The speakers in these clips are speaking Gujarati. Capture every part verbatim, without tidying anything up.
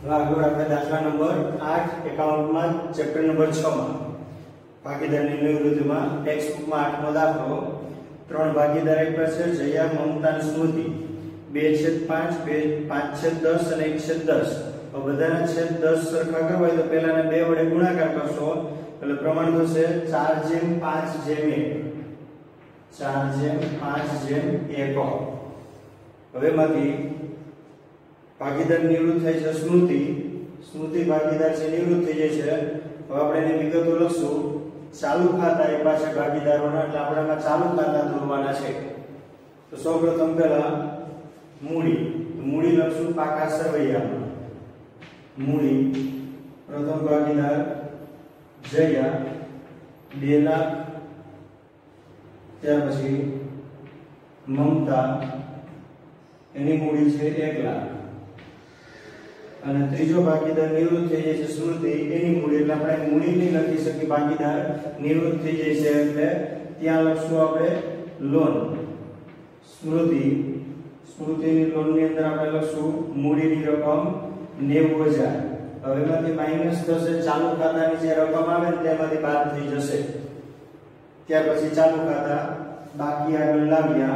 આગળ આપણે દાખલા નંબર આઠ એકાઉન્ટમાં ચેપ્ટર નંબર છ માં ભાગીદારની નિવૃત્તિમાં ટેક્સ્ટ બુકમાં આઠમો દાખલો ત્રણ ભાગીદાર એક પાસે જયા મમતા સ્મૃતિ બે છેદ પાંચ બે પાંચ છેદ દસ અને એક છેદ દસ બધાના છેદ દસ સરખા કરવા હોય તો પહેલાના બે વડે ગુણાકાર કરશો એટલે પ્રમાણ થશે ચાર જેમ પાંચ જેમ એક ચાર જેમ પાંચ જેમ એક હવે માંથી ભાગીદાર નિવૃત્ત થાય છે સ્મૃતિ સ્મૃતિ ભાગીદાર છે નિવૃત્ત થઈ જાય છે હવે આપણે એની વિગતો લખશું ચાલુ ખાતા એ પાસે ભાગીદારોના એટલે આપણામાં ચાલુ ખાતા દોરવાના છે તો સૌપ્રથમ પહેલા મૂડી મૂડી લખશું પાકા સરવૈયામાં મૂડી પ્રથમ ભાગીદાર જયા બે લાખ ત્યાર પછી મમતા એની મૂડી છે એક લાખ અને ત્રીજો ભાગીદાર નિવૃત્ત થઈ જાય છે સ્મૃતિ એની મૂડી એટલે આપણે મૂડી નહીં લખી શકીએ ભાગીદાર નિવૃત્ત થઈ જાય છે એટલે ત્યાં લખશું આપણે લોન સ્મૃતિ સ્મૃતિની લોન ની અંદર આપણે લખશું મૂડીની રકમ નેવું હજાર હવે એમાંથી માઈનસ થશે ચાલુ ખાતાની જે રકમ આવે ને તેમાંથી બાદ થઈ જશે ત્યાર પછી ચાલુ ખાતા બાકી આગળ લાવ્યા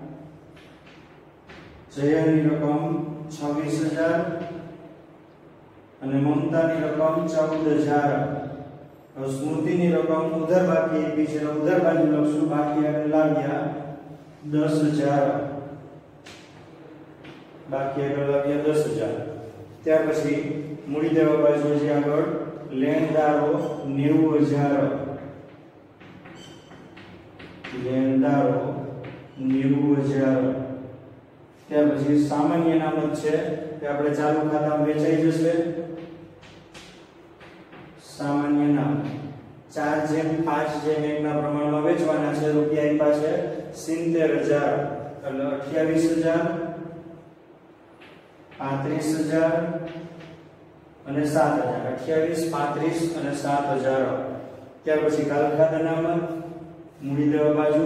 જયાની રકમ છવ્વીસ હજાર અને મમતાની રકમ ચૌદ હજાર સ્મૃતિની રકમ ઉધાર બાકી આપી છે ઉધાર બાજુ લખશું બાકી આગળ લાવ્યા દસ હજાર બાકી આગળ લાવ્યા દસ હજાર ત્યાર પછી મૂડી દેવા બાજુ છે આગળ લેણદારો નેવું હજાર લેણદારો નેવું હજાર ત્યાર પછી સામાન્ય નામત છે કે આપણે ચાલુ ખાતામાં વેચાઈ જશે સામાન્ય નામ ચાર જેમ પાંચ જેમ એક ના પ્રમાણમાં વેચવાના છે રૂપિયા એ પાસે સિત્તેર હજાર એટલે અઠ્યાવીસ હજાર પાંત્રીસ હજાર અને સાત હજાર અઠ્યાવીસ પાંત્રીસ અને સાત હજાર ત્યાર પછી કાલ ખાતા નામત મૂડી દેવા બાજુ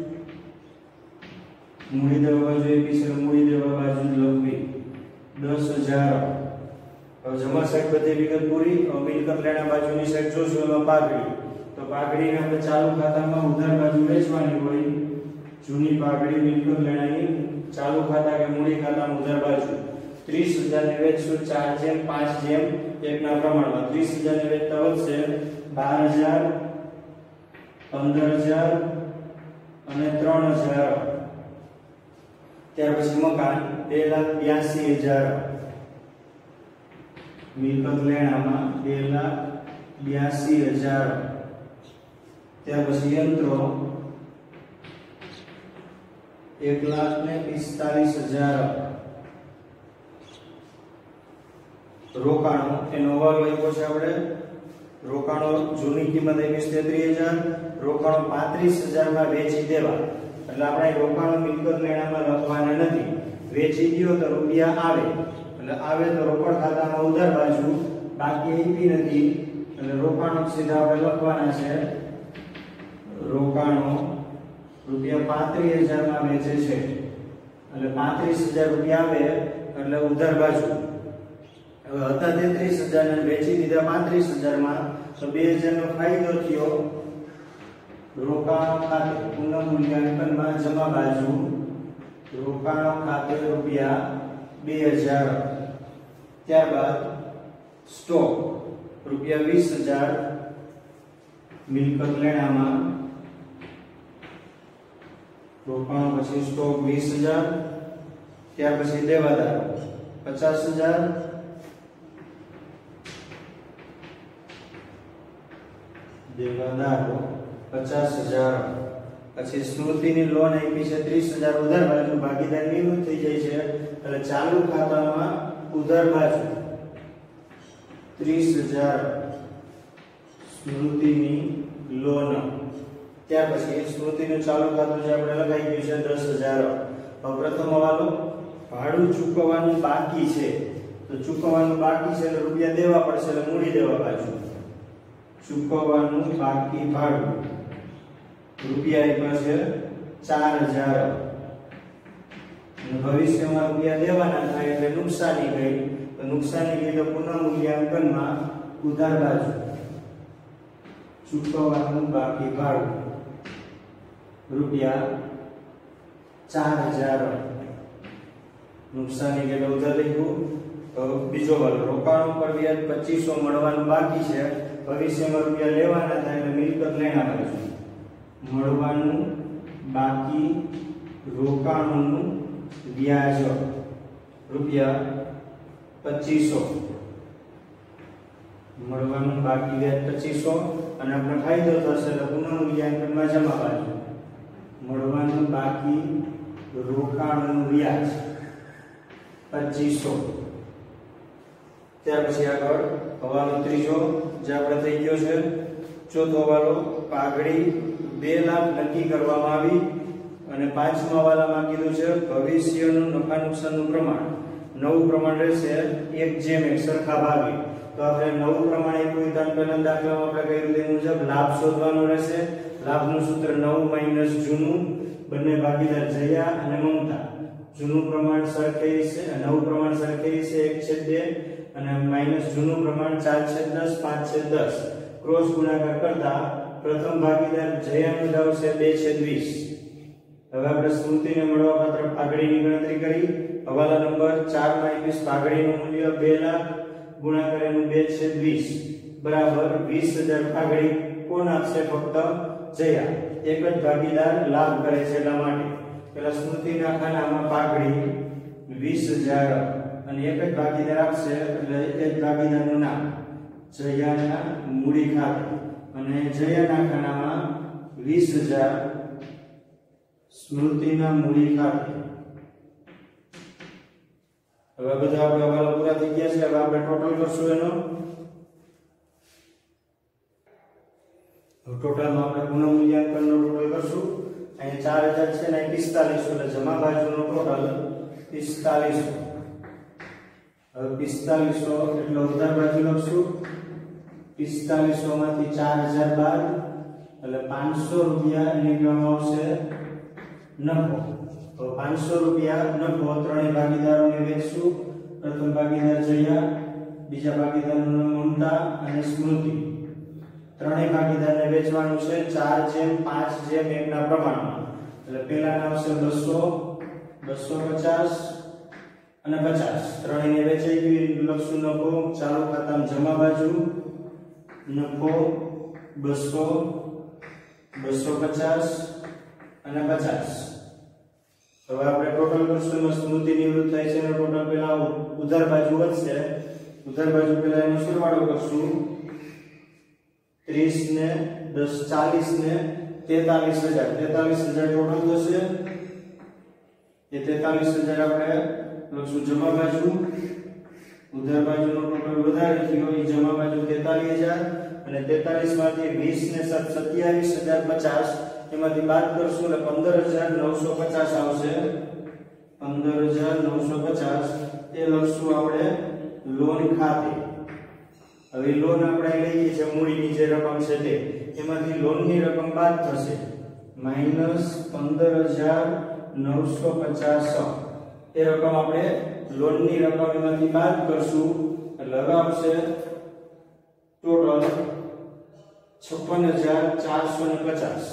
મૂડી દેવા બાજુ એ પીછે મૂડી દેવા બાજુ લખવી દસ હજાર હવે જમા સાઈડ બધી વિગત પૂરી હવે મિલકત લેણા બાજુની સાઈડ જોશું એમાં પાઘડી તો પાઘડીને આપણે ચાલુ ખાતામાં ઉધાર બાજુ વેચવાની હોય જૂની પાઘડી મિલકત લેણાની ચાલુ ખાતા કે મૂડી ખાતામાં ઉધાર બાજુ ત્રીસ હજાર ને વેચશું ચાર જેમ પાંચ જેમ એક ના પ્રમાણમાં ત્રીસ હજાર ને વેચતા વધશે બાર હજાર પંદર હજાર અને ત્રણ હજાર ત્યાર પછી મકાન બે લાખ બ્યાસી હજાર મિલકત લેણામાં બે લાખ બ્યાસી હજાર ત્યાર પછી યંત્રો એક લાખ ને પિસ્તાલીસ હજાર રોકાણો એનો અવાલ લખ્યો છે આપણે રોકાણો જૂની કિંમત આપી તેત્રીસ હજાર રોકાણો પાંત્રીસ હજાર માં વેચી દેવા એટલે આપણે રોકાણો મિલકત લેણામાં લખવાના નથી વેચી દયો તો રૂપિયા આવે એટલે આવે તો રોકડ ખાતામાં ઉધાર બાજુ બાકી આપી નથી એટલે રોકાણો સીધા આપણે લખવાના છે રોકાણો રૂપિયા પાંત્રીસ હજાર માં વેચે છે એટલે પાંત્રીસ હજાર રૂપિયા આવે એટલે ઉધાર બાજુ હવે હતા તેત્રીસ હજાર ને વેચી દીધા પાંત્રીસ હજાર માં તો બે હજાર નો ફાયદો થયો રોકાણો ખાતે પુનઃમૂલ્યાંકનમાં જમા બાજુ રોકાણો ખાતે રૂપિયા બે હજાર ત્યારબાદ સ્ટોક રૂપિયા વીસ હજાર મિલકત લેણામાં રોકાણો પછી સ્ટોક વીસ હજાર ત્યાર પછી દેવાદાર પચાસ હજાર દેવાદારો પચાસ હજાર પછી સ્મૃતિની લોન આપી છે ત્રીસ હજાર ઉધાર બાજુ ભાગીદાર નિવૃત્ત થઈ જાય છે એટલે ચાલુ ખાતામાં ઉધાર બાજુ ત્રીસ હજાર સ્મૃતિની લોન ત્યાર પછી સ્મૃતિનું ચાલુ ખાતું જે આપણે લગાવી ગયું છે દસ હજાર હવે પ્રથમ હવાલો ભાડું ચૂકવવાનું બાકી છે તો ચૂકવવાનું બાકી છે એટલે રૂપિયા દેવા પડશે એટલે મૂડી દેવા બાજુ ચૂકવવાનું બાકી ભાડું રૂપિયા આપ્યા છે ચાર હજાર ભવિષ્યમાં રૂપિયા દેવાના થાય એટલે નુકસાની ગઈ તો નુકસાની ગઈ તો પુનઃ મૂલ્યાંકનમાં ઉધાર બાજુ ચૂકવવાનું બાકી ભાડું રૂપિયા ચાર હજાર નુકસાની ગઈ તો ઉધાર લખ્યું. તો બીજો વાલો રોકાણ ઉપર વ્યાજ પચીસો મળવાનું બાકી છે, ભવિષ્યમાં રૂપિયા લેવાના થાય એટલે મિલકત લેણા બાજુ મળવાનું બાકી રોકાણોનું વ્યાજ રૂપિયા પચીસો મળવાનું બાકી વ્યાજ પચીસો અને આપણે ફાયદો થશે તો પુનઃ મૂલ્યાંકનમાં જમા બાજુ મળવાનું બાકી રોકાણનું વ્યાજ પચીસો. ત્યાર પછી આગળ હવાલો ત્રીજો જે આપણે થઈ ગયો છે. ચોથો હવાલો પાઘડી બે લાખ નક્કી કરવામાં આવી અને પાંચમા હવાલામાં કીધું છે ભવિષ્યનું નફા નુકસાનનું પ્રમાણ નવું પ્રમાણ રહેશે એક જેમ એક સરખા ભાગે. તો આપણે નવું પ્રમાણ એક વિધાન પહેલા દાખલામાં આપણે કર્યું તે મુજબ લાભ શોધવાનો રહેશે. લાભનું સૂત્ર નવ માઈનસ જૂનું, બંને ભાગીદાર જયા અને મમતા. જૂનું પ્રમાણ સરખે છે, નવું પ્રમાણ સરખે છે એક છેદ બે અને માઈનસ જૂનું પ્રમાણ ચાર છેદ દસ પાંચ છેદ દસ. ક્રોસ ગુણાકાર કરતા પ્રથમ ભાગીદાર જયાનું દાવ છે બે છેદ વીસ. હવે આપણે સ્મૃતિને મળવા પાત્ર પાઘડીની ગણતરી કરી. હવાલા નંબર ચાર માં એકવીસ પાઘડીનું મૂલ્ય બે લાખ ગુણાકાર એનું બે છેદ વીસ બરાબર વીસ હજાર. પાઘડી કોણ આપશે? ફક્ત જયા. એક જ ભાગીદાર લાભ કરે છે એટલા માટે પેલા સ્મૃતિના ખાનામાં પાઘડી વીસ હજાર અને એક જ ભાગીદાર આપશે એટલે એક જ ભાગીદારનું નામ જયાના મૂડી ખાતે અને જયાના ખાનામાં વીસ હજાર સ્મૃતિના મૂડી ખાતે. હવે બધા આપણે હવાલો પૂરા થઈ ગયા છે. હવે આપણે ટોટલ કરશું એનો ટોટલમાં આપણે પુનઃ મૂલ્યાંકનનો ટોટલ કરશું. અહીં ચાર હજાર છે ને પિસ્તાલીસો એટલે જમા બાજુનો ટોટલ પિસ્તાલીસો. હવે પિસ્તાલીસો એટલે ઉધાર બાજુ લખશું. પિસ્તાલીસો માંથી ચાર હજાર બાદ એટલે પાંચસો રૂપિયા એને કહેવામાં આવશે નફો. તો પાંચસો રૂપિયા નફો ત્રણેય ભાગીદારોને વેચશું. પ્રથમ ભાગીદાર જયા, બીજા ભાગીદારનું નામ મમતા અને સ્મૃતિ. ત્રણેય ભાગીદારને વેચવાનું છે ચાર જેમ પાંચ જેમ એક ના પ્રમાણમાં. એટલે પહેલા આવશે બસો, બસો પચાસ અને પચાસ. ત્રણેયને વેચાઈ ગયું લખશું નફો. ચાલુ ખાતામાં જમા બાજુ નફો બસો, બસો પચાસ અને પચાસ. હવે આપણે ટોટલ કરશું એમાં સ્મૃતિ નિવૃત્ત થાય છે એનો ટોટલ પેલા ઉધાર બાજુ વધશે. ઉધાર બાજુ પેલા એનો સરવાળો કરશું. ત્રીસ ને દસ ચાલીસ ને તેતાલીસ હજાર. તેતાલીસ હજાર ટોટલ થશે. એ તેતાલીસ હજાર આપણે લખશું જમા બાજુ. ઉધાર બાજુનો ટોટલ વધારે થયો એ જમા બાજુ તેતાલીસ હજાર અને તેતાલીસ માંથી વીસ ને સત્યાવીસ હજાર પચાસ એમાંથી બાદ કરશું એટલે પંદર હજાર નવસો પચાસ આવશે. પંદર હજાર નવસો પચાસ એ લખશું આપણે લોન ખાતે. હવે લોન આપણે લઈએ છીએ મૂડીની જે રકમ છે તે એમાંથી લોનની રકમ બાદ થશે માઈનસ પંદર હજાર નવસો પચાસ. એ રકમ આપણે લોનની રકમ એમાંથી બાદ કરશું એટલે હવે આવશે ટોટલ છપ્પન હજાર ચારસો ને પચાસ.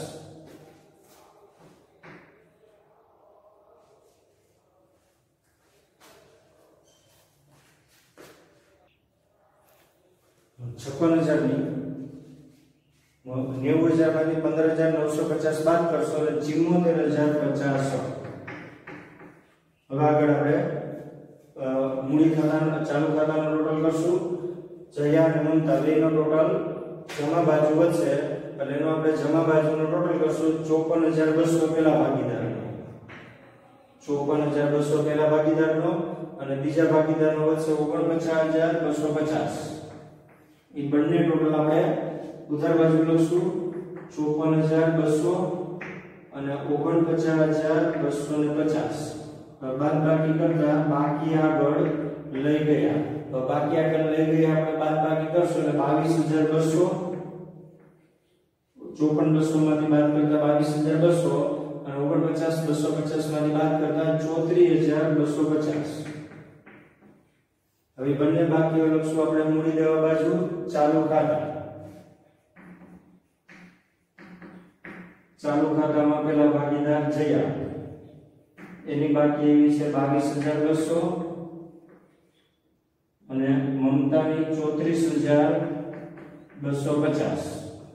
છપ્પન હજાર ની નેવું હજાર માંથી પંદર હજાર નવસો પચાસ બાદ કરશો એટલે ચુમ્મોતેર હજાર પચાસ. હવે આગળ આપણે મૂડી ખાતાના ચાલુ ખાતાનો ટોટલ કરશું. જયા અને મમતા બેનો ટોટલ જમા બાજુ વધશે એટલે એનો આપણે જમા બાજુનો ટોટલ કરશું ચોપન હજાર બસો પેલા ભાગીદારનો. ચોપન હજાર બસો પેલા ભાગીદારનો અને બીજા ભાગીદારનો વધશે ઓગણપચાસ હજાર બસો પચાસ. એ બંને ટોટલ આપણે ઉધાર બાજુ લખશું ચોપન હજાર બસો અને ઓગણપચાસ હજાર બસો ને પચાસ. બાદ બાકી કરતા બાકી આગળ લઈ ગયા. તો બાકી આગળ લઈ ગયા આપણે બાદ બાકી કરશું એટલે બાવીસ હજાર બસો. ચોપન બસો માંથી બાદ કરતા બાવીસ હજાર બસો અને ઓગણપચાસ બસો પચાસ માંથી બાદ કરતા ચોત્રીસ હજાર બસો પચાસ. હવે બંને બાકીઓ લખશું આપણે મૂડી દેવા બાજુ ચાલુ ખાતા ચાલુ ખાતામાં પહેલા ભાગીદાર જયા એની બાકી એવી છે બાવીસ હજાર બસો અને મમતાની ચોત્રીસ હજાર બસો પચાસ.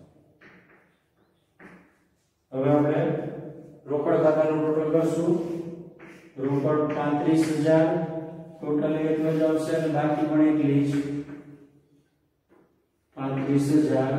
હવે આપણે રોકડ ખાતાનું ટોટલ કરશું. રોકડ પાંત્રીસ હજાર टोटल એટલો જ આવશે અને બાકી પણ એટલી જ પાંત્રીસ હજાર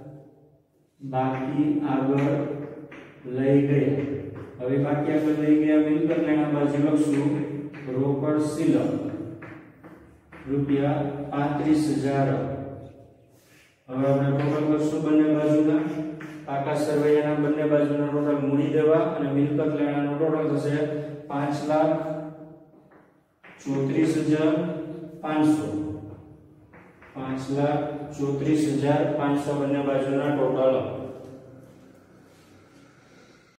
બાકી આગળ લઈ ગયા. હવે બાકી આગળ લઈ ગયા મિલકત લેણા બાજુ લખશું રોકડ શિલક રૂપિયા પાંત્રીસ હજાર. હવે આપણે ટોટલ કરશું બંને બાજુના પાકા સરવૈયાના બંને બાજુના ટોટલ મૂડી દેવા અને મિલકત લેણાનું ટોટલ થશે પાંચ લાખ चौतीस हजार पांच सौ पांच लाख चौतीस हजार पांच सौ बने बाजूना टोटल